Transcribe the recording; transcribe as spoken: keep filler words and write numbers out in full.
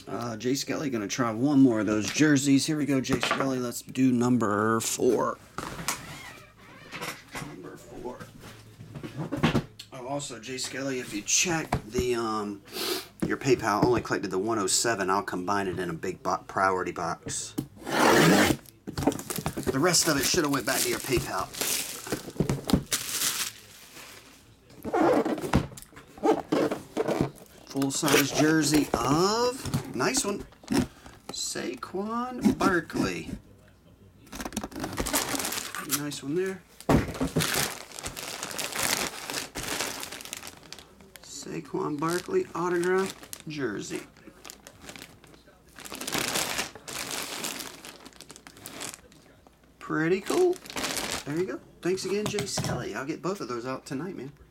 Uh, Jskelly gonna try one more of those jerseys. Here we go, Jskelly. Let's do number four. Number four. Oh, also, Jskelly, if you check the um your PayPal only collected the one oh seven, I'll combine it in a big bo priority box. The rest of it should have went back to your PayPal. Full-size jersey of, nice one, Saquon Barkley. Nice one there. Saquon Barkley autograph jersey. Pretty cool. There you go. Thanks again, Jskelly. I'll get both of those out tonight, man.